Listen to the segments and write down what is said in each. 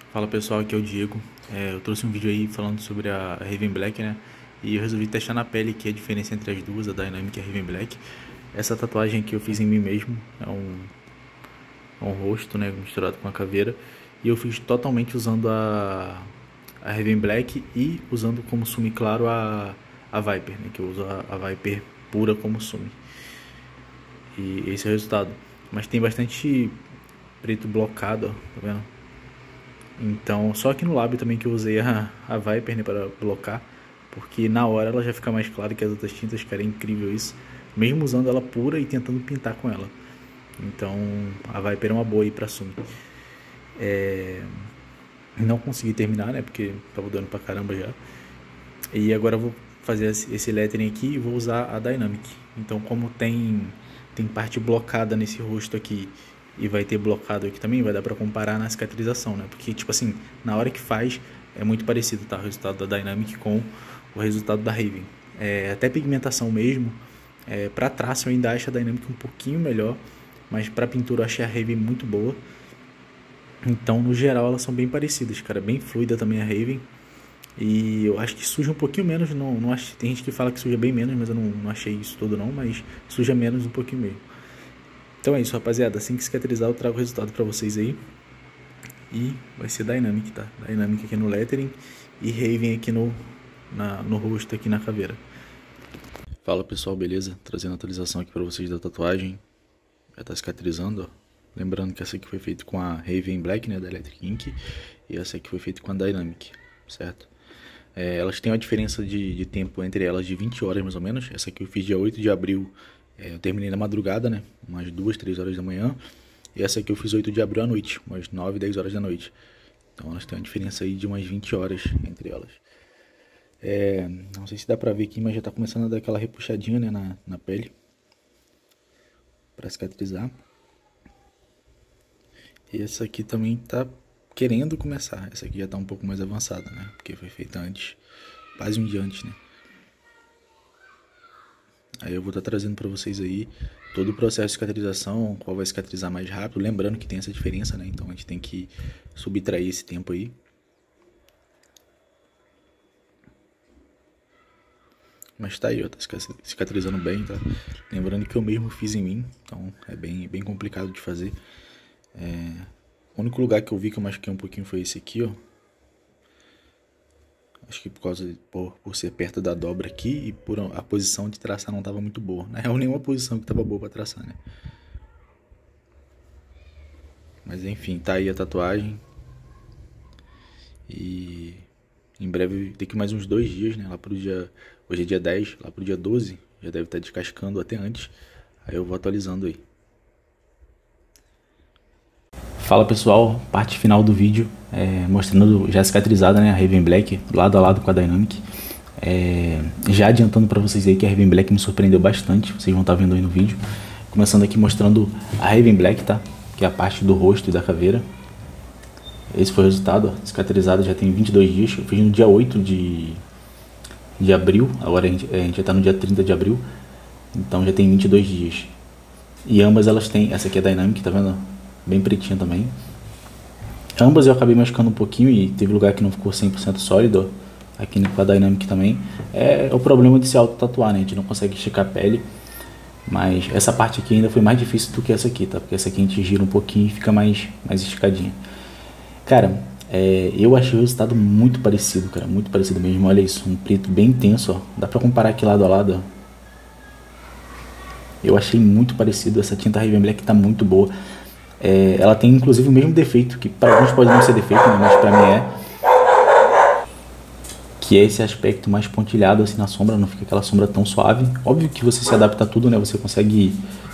Fala pessoal, aqui é o Diego. Eu trouxe um vídeo aí falando sobre a Raven Black, né? E eu resolvi testar na pele aqui a diferença entre as duas, a Dynamic e a Raven Black. Essa tatuagem aqui eu fiz em mim mesmo, é um rosto, né, misturado com a caveira. E eu fiz totalmente usando a Raven Black e usando como sumi claro a Viper, né? Que eu uso a Viper pura como sumi. E esse é o resultado. Mas tem bastante preto blocado, ó, tá vendo? Então, só aqui no lábio também que eu usei a Viper, né, para blocar, porque na hora ela já fica mais clara que as outras tintas, cara, é incrível isso, mesmo usando ela pura e tentando pintar com ela. Então, a Viper é uma boa aí pra sumir. Não consegui terminar, né, porque tava dando pra caramba já. E agora eu vou fazer esse lettering aqui e vou usar a Dynamic. Então, como tem parte blocada nesse rosto aqui e vai ter blocado aqui também, vai dar pra comparar na cicatrização, né? Porque, tipo assim, na hora que faz, é muito parecido, tá? O resultado da Dynamic com o resultado da Raven. Até pigmentação mesmo. Pra traço eu ainda acho a Dynamic um pouquinho melhor, mas pra pintura eu achei a Raven muito boa. Então, no geral, elas são bem parecidas, cara. Bem fluida também a Raven. E eu acho que suja um pouquinho menos, não acho, tem gente que fala que suja bem menos, mas eu não achei isso tudo não, mas suja menos um pouquinho mesmo. Então é isso, rapaziada, assim que cicatrizar eu trago o resultado pra vocês aí. E vai ser Dynamic, tá? Dynamic aqui no lettering e Raven aqui no rosto, aqui na caveira. Fala pessoal, beleza? Trazendo a atualização aqui pra vocês da tatuagem. Já tá cicatrizando, ó. Lembrando que essa aqui foi feita com a Raven Black, né, da Electric Ink. E essa aqui foi feita com a Dynamic, certo? Elas têm uma diferença de tempo entre elas de 20 horas mais ou menos. Essa aqui eu fiz dia 8 de abril, eu terminei na madrugada, né? Umas 2, 3 horas da manhã. E essa aqui eu fiz 8 de abril à noite, umas 9, 10 horas da noite. Então elas têm uma diferença aí de umas 20 horas entre elas. Não sei se dá pra ver aqui, mas já tá começando a dar aquela repuxadinha, né, na pele. Pra cicatrizar. E essa aqui também tá querendo começar. Essa aqui já tá um pouco mais avançada, né? Porque foi feita antes, quase um dia antes, né? Aí eu vou estar trazendo pra vocês aí todo o processo de cicatrização, qual vai cicatrizar mais rápido. Lembrando que tem essa diferença, né? Então a gente tem que subtrair esse tempo aí. Mas tá aí, ó, tá cicatrizando bem, tá? Lembrando que eu mesmo fiz em mim, então é bem complicado de fazer. O único lugar que eu vi que eu machuquei um pouquinho foi esse aqui, ó. Acho que por ser perto da dobra aqui e por a posição de traçar não estava muito boa. Na real, nenhuma posição que estava boa para traçar, né? Mas enfim, tá aí a tatuagem. E em breve, daqui mais uns 2 dias, né? Lá pro dia... Hoje é dia 10, lá pro dia 12, já deve estar descascando até antes. Aí eu vou atualizando aí. Fala pessoal, parte final do vídeo, mostrando já cicatrizada, né, a Raven Black, lado a lado com a Dynamic. Já adiantando para vocês aí que a Raven Black me surpreendeu bastante, vocês vão estar vendo aí no vídeo. Começando aqui mostrando a Raven Black, tá? Que é a parte do rosto e da caveira. Esse foi o resultado, ó, cicatrizada já tem 22 dias, eu fiz no dia 8 de abril, agora a gente já está no dia 30 de abril, então já tem 22 dias. E ambas elas têm, essa aqui é a Dynamic, tá vendo? Bem pretinha também. Ambas eu acabei machucando um pouquinho e teve lugar que não ficou 100% sólido. Aqui com a Dynamic também. É o problema de se auto-tatuar, né? A gente não consegue esticar a pele. Mas essa parte aqui ainda foi mais difícil do que essa aqui, tá? Porque essa aqui a gente gira um pouquinho e fica mais esticadinha. Cara, eu achei o resultado muito parecido, cara. Muito parecido mesmo. Olha isso, um preto bem intenso, ó. Dá pra comparar aqui lado a lado, ó. Eu achei muito parecido. Essa tinta Raven Black tá muito boa. Ela tem inclusive o mesmo defeito, que para alguns pode não ser defeito, né, mas para mim que é esse aspecto mais pontilhado assim na sombra, não fica aquela sombra tão suave. Óbvio que você se adapta a tudo, né, você consegue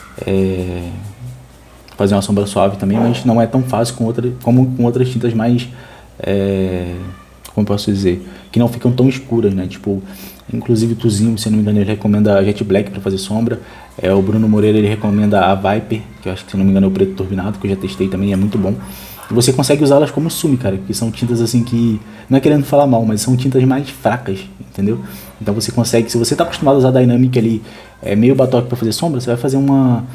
fazer uma sombra suave também, mas não é tão fácil como com outras tintas mais, como posso dizer, que não ficam tão escuras, né, tipo, inclusive o Tuzinho, se não me engano, ele recomenda a Jet Black para fazer sombra. O Bruno Moreira, ele recomenda a Viper, que eu acho que, se não me engano, é o preto turbinado, que eu já testei também, é muito bom. E você consegue usá-las como sumi, cara, que são tintas assim que, não é querendo falar mal, mas são tintas mais fracas, entendeu? Então você consegue, se você tá acostumado a usar a Dynamic ali, meio batoque para fazer sombra, você vai fazer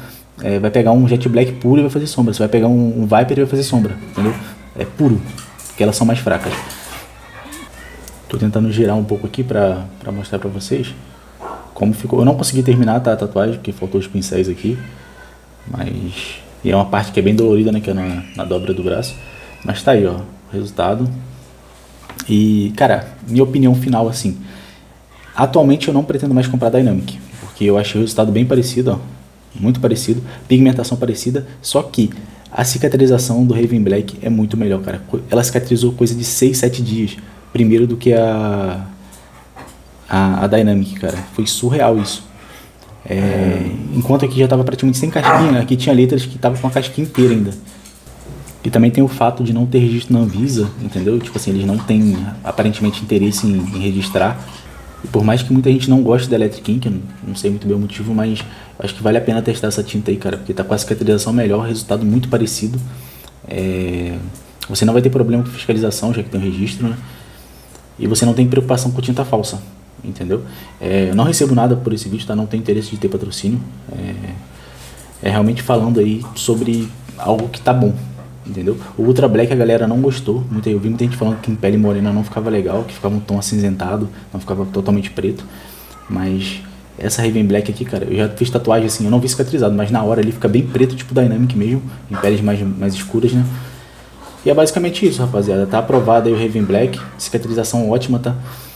vai pegar um Jet Black puro e vai fazer sombra. Você vai pegar um Viper e vai fazer sombra, entendeu? É puro. porque elas são mais fracas. Tô tentando girar um pouco aqui pra mostrar pra vocês como ficou. Eu não consegui terminar, tá, a tatuagem, porque faltou os pincéis aqui. Mas... E é uma parte que é bem dolorida, né, que é na dobra do braço. Mas tá aí, ó, o resultado. E, cara, minha opinião final, assim... Atualmente eu não pretendo mais comprar Dynamic, porque eu achei o resultado bem parecido, ó. Muito parecido, pigmentação parecida, só que a cicatrização do Raven Black é muito melhor, cara. Ela cicatrizou coisa de 6, 7 dias primeiro do que a Dynamic, cara. Foi surreal isso. Enquanto aqui já estava praticamente sem casquinha, aqui tinha letras que estavam com a casquinha inteira ainda. E também tem o fato de não ter registro na Anvisa, entendeu? Tipo assim, eles não têm aparentemente interesse em registrar. E por mais que muita gente não goste da Electric Ink, eu não sei muito bem o motivo, mas acho que vale a pena testar essa tinta aí, cara, porque tá com a cicatrização melhor, resultado muito parecido. Você não vai ter problema com fiscalização, já que tem o registro, né? E você não tem preocupação com tinta falsa, entendeu? Eu não recebo nada por esse vídeo, tá? Não tenho interesse de ter patrocínio. Realmente falando aí sobre algo que tá bom, entendeu? O Ultra Black a galera não gostou. Eu vi muita gente falando que em pele morena não ficava legal, que ficava um tom acinzentado, não ficava totalmente preto. Mas essa Raven Black aqui, cara, eu já fiz tatuagem assim, eu não vi cicatrizado, mas na hora ali fica bem preto, tipo Dynamic mesmo, em peles mais escuras, né? E é basicamente isso, rapaziada. Tá aprovado aí o Raven Black, cicatrização ótima, tá?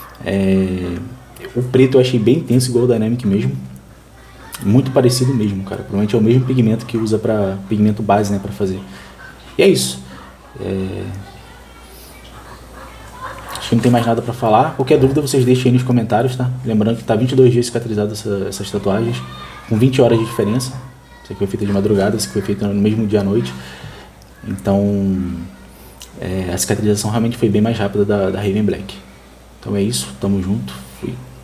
O preto eu achei bem intenso, igual o Dynamic mesmo. Muito parecido mesmo, cara. Provavelmente é o mesmo pigmento que usa pra pigmento base, né, pra fazer. E é isso. Acho que não tem mais nada pra falar. Qualquer dúvida vocês deixem aí nos comentários, tá? Lembrando que tá 22 dias cicatrizado essas tatuagens, com 20 horas de diferença. Essa aqui foi feita de madrugada, essa aqui foi feita no mesmo dia à noite. Então, a cicatrização realmente foi bem mais rápida da Raven Black. Então é isso, tamo junto, fui.